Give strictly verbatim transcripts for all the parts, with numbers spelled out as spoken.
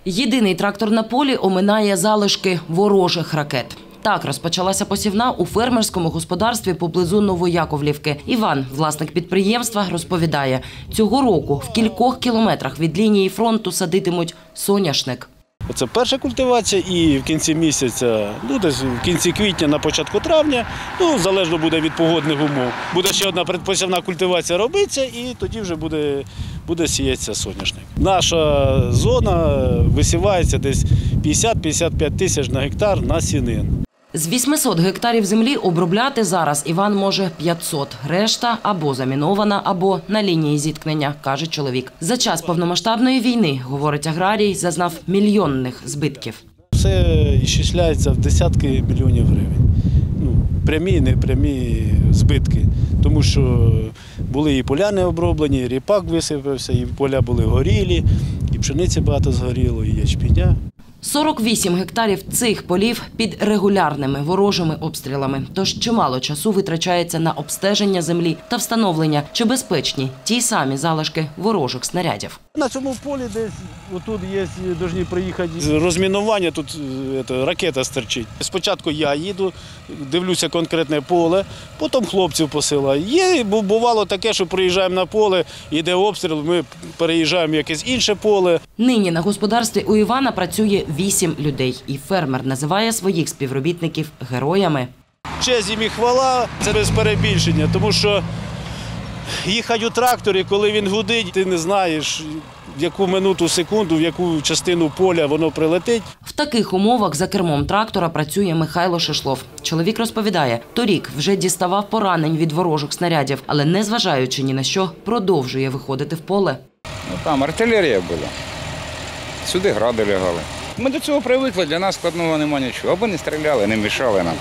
Єдиний трактор на полі оминає залишки ворожих ракет. Так розпочалася посівна у фермерському господарстві поблизу Новояковлівки. Іван, власник підприємства, розповідає, цього року в кількох кілометрах від лінії фронту садитимуть соняшник. Це перша культивація і в кінці місяця, ну десь в кінці квітня, на початку травня, ну залежно буде від погодних умов. Буде ще одна предпосівна культивація робиться і тоді вже буде, буде сіятися соняшник. Наша зона висівається десь п'ятдесят - п'ятдесят п'ять тисяч на гектар на сінин. З вісьмисот гектарів землі обробляти зараз Іван може п'ятсот. Решта або замінована, або на лінії зіткнення, каже чоловік. За час повномасштабної війни, говорить аграрій, зазнав мільйонних збитків. Все ісчисляється в десятки мільйонів гривень. Ну, прямі і непрямі збитки. Тому що були і поля не оброблені, і ріпак висипався, і поля були горілі, і пшениці багато згоріло, і ячменя. сорок вісім гектарів цих полів під регулярними ворожими обстрілами. Тож чимало часу витрачається на обстеження землі та встановлення, чи безпечні ті самі залишки ворожих снарядів. На цьому полі десь отут є, повинні приїхати розмінування, тут це, ракета стерчить. Спочатку я їду, дивлюся конкретне поле, потім хлопців посилаю. Є, бувало таке, що приїжджаємо на поле, йде обстріл, ми переїжджаємо в якесь інше поле. Нині на господарстві у Івана працює вісім людей. І фермер називає своїх співробітників героями. Честь їм і хвала – це без перебільшення, тому що їхати у тракторі, коли він гудить, ти не знаєш, в яку минуту, секунду, в яку частину поля воно прилетить. В таких умовах за кермом трактора працює Михайло Шишлов. Чоловік розповідає, торік вже діставав поранень від ворожих снарядів, але незважаючи ні на що, продовжує виходити в поле. Ну, там артилерія була, сюди гради лягали. Ми до цього привикли, для нас складного немає нічого. Аби не стріляли, не мішали нам.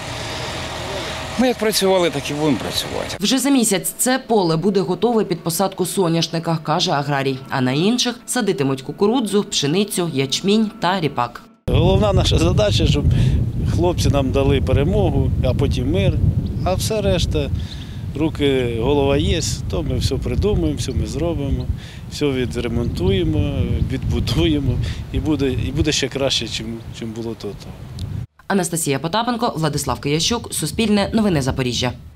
Ми як працювали, так і будемо працювати. Вже за місяць це поле буде готове під посадку соняшника, каже аграрій. А на інших садитимуть кукурудзу, пшеницю, ячмінь та ріпак. Головна наша задача, щоб хлопці нам дали перемогу, а потім мир. А все решта, руки, голова є, то ми все придумаємо, все ми зробимо, все відремонтуємо, відбудуємо і буде, і буде ще краще, ніж було тут. Анастасія Потапенко, Владислав Киящук, Суспільне, Новини Запоріжжя.